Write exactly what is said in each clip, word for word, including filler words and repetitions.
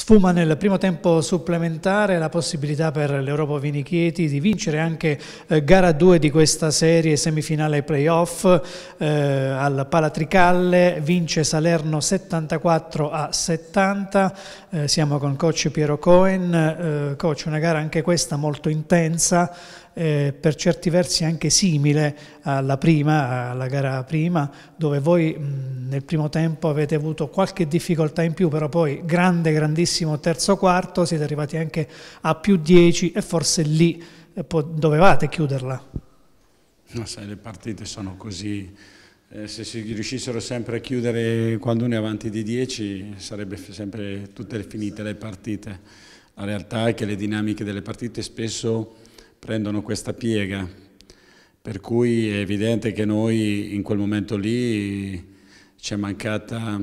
Sfuma nel primo tempo supplementare la possibilità per l'Europa Vini Chieti di vincere anche eh, gara due di questa serie semifinale playoff eh, al Palatricalle, vince Salerno settantaquattro a settanta, eh, siamo con coach Piero Cohen, eh, coach, una gara anche questa molto intensa, eh, per certi versi anche simile alla prima, alla gara prima, dove voi mh, nel primo tempo avete avuto qualche difficoltà in più, però poi grande, grandissimo terzo quarto, siete arrivati anche a più dieci e forse lì eh, dovevate chiuderla. No, sai, le partite sono così, eh, se si riuscissero sempre a chiudere quando uno è avanti di dieci sarebbe sempre tutte finite le partite. La realtà è che le dinamiche delle partite spesso prendono questa piega, per cui è evidente che noi in quel momento lì ci è mancata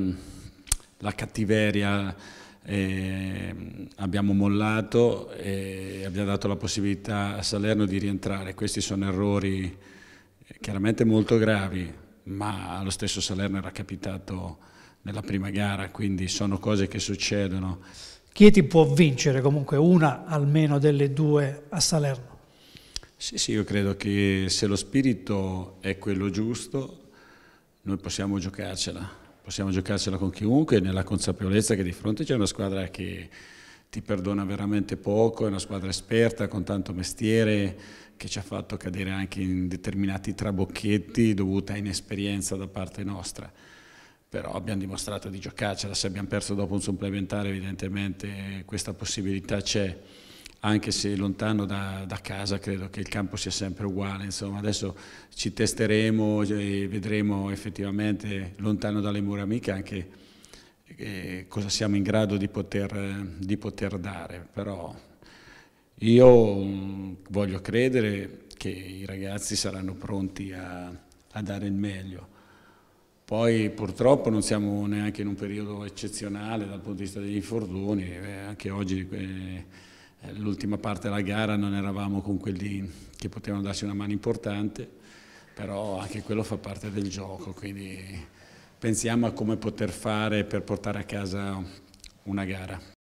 la cattiveria, eh, abbiamo mollato e abbiamo dato la possibilità a Salerno di rientrare. Questi sono errori chiaramente molto gravi, ma allo stesso Salerno era capitato nella prima gara, quindi sono cose che succedono. Chieti può vincere comunque una almeno delle due a Salerno? Sì, sì, io credo che se lo spirito è quello giusto, noi possiamo giocarcela, possiamo giocarcela con chiunque, nella consapevolezza che di fronte c'è una squadra che ti perdona veramente poco, è una squadra esperta, con tanto mestiere, che ci ha fatto cadere anche in determinati trabocchetti dovuti a inesperienza da parte nostra. Però abbiamo dimostrato di giocarcela, se abbiamo perso dopo un supplementare evidentemente questa possibilità c'è. Anche se lontano da, da casa credo che il campo sia sempre uguale, insomma adesso ci testeremo e vedremo effettivamente lontano dalle mura amiche anche eh, cosa siamo in grado di poter, di poter dare, però io mh, voglio credere che i ragazzi saranno pronti a, a dare il meglio. Poi purtroppo non siamo neanche in un periodo eccezionale dal punto di vista degli infortuni, eh, anche oggi eh, l'ultima parte della gara non eravamo con quelli che potevano darci una mano importante, però anche quello fa parte del gioco, quindi pensiamo a come poter fare per portare a casa una gara.